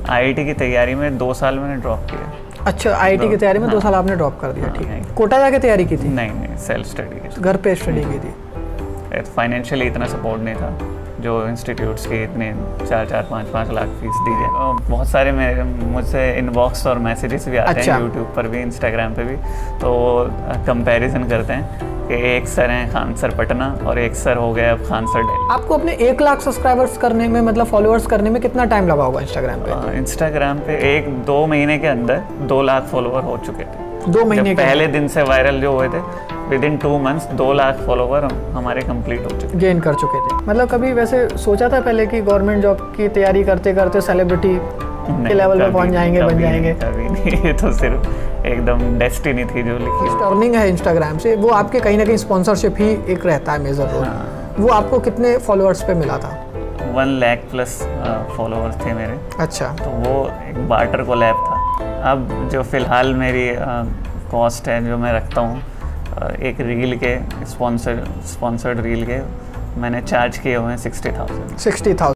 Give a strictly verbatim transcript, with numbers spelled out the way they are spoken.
IIT की तैयारी में दो साल मैंने ड्रॉप किया। अच्छा, आईआईटी की तैयारी में हाँ, दो साल आपने ड्रॉप कर दिया। हाँ, ठीक है, हाँ, कोटा जाके तैयारी की थी? नहीं नहीं, सेल्फ स्टडी की। घर पे स्टडी की थी। फाइनेंशियली इतना सपोर्ट नहीं था जो इंस्टीट्यूट्स की इतने चार चार पाँच पाँच लाख फीस दी जाए। बहुत सारे मेरे मुझसे इनबॉक्स और मैसेजेस भी आते अच्छा। हैं यूट्यूब पर भी, इंस्टाग्राम पे भी, तो कंपैरिजन करते हैं कि एक सर हैं खान सर पटना और एक सर हो गए अब खान सर दिल्ली। आपको अपने एक लाख सब्सक्राइबर्स करने में, मतलब फॉलोअर्स करने में कितना टाइम लगा होगा इंस्टाग्राम पे? इंस्टाग्राम पे एक दो महीने के अंदर दो लाख फॉलोवर हो चुके थे। दो महीने जब के पहले दिन से वायरल जो हुए थे, विद इन टू मंथ्स दो लाख फॉलोवर हमारे कंप्लीट हो चुके, गेन कर चुके थे। मतलब कभी वैसे सोचा था पहले कि गवर्नमेंट जॉब की तैयारी करते करते सेलिब्रिटी के लेवल पे पहुंच जाएंगे, बन जाएंगे? कभी नहीं, ये तो सिर्फ एकदम डेस्टिनी थी जो लिखी। अर्निंग है इंस्टाग्राम से, वो आपके कहीं ना कहीं स्पॉन्सरशिप ही एक रहता है मेजर रोल। हाँ। वो आपको कितने फॉलोअर्स पे मिला था? वन लाख प्लस फॉलोअर्स थे मेरे। अच्छा, तो वो एक बार्टर कोलैब था। अब जो फिलहाल मेरी कॉस्ट है जो मैं रखता हूँ, एक रील के स्पॉन्सर स्पॉन्सर्ड रील के मैंने चार्ज किए हुए हैं सिक्सटी थाउजेंड सिक्सटी थाउजेंड